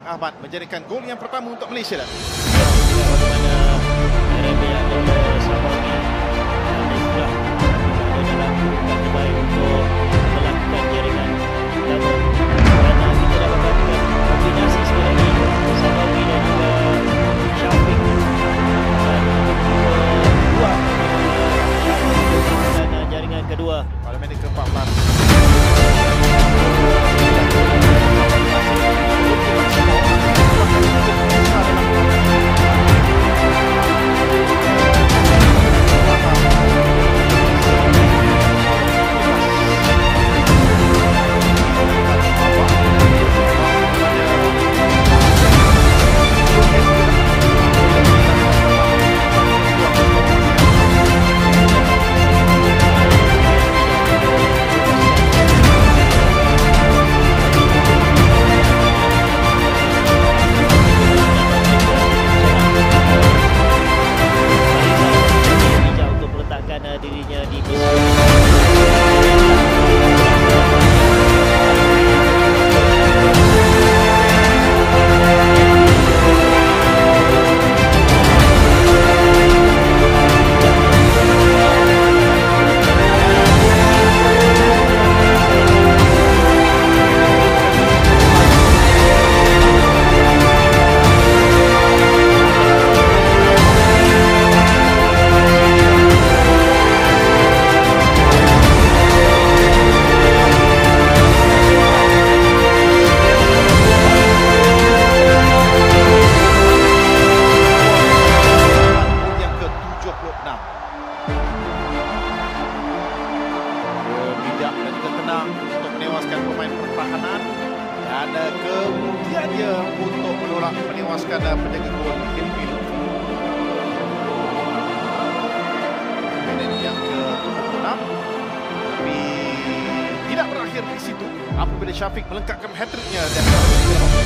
Ahmad menjadikan gol yang pertama untuk Malaysia. Bagaimana Arabia oleh Sabawi sudah dalam kedudukan terbaik untuk melakukan jaringan double, kerana kita dapatkan kombinasi sekali lagi Sabawi dan juga Syafiq, dan kedua Syafiq dan jaringan kedua Pada minit ke-14. dirinya di bijak dan juga tenang untuk menewaskan pemain pertahanan, dan kemudian dia untuk menolak menewaskan penjaga gol Filipina. Minit yang ke-26, tapi tidak berakhir di situ apabila Syafiq melengkapkan hat-tricknya dan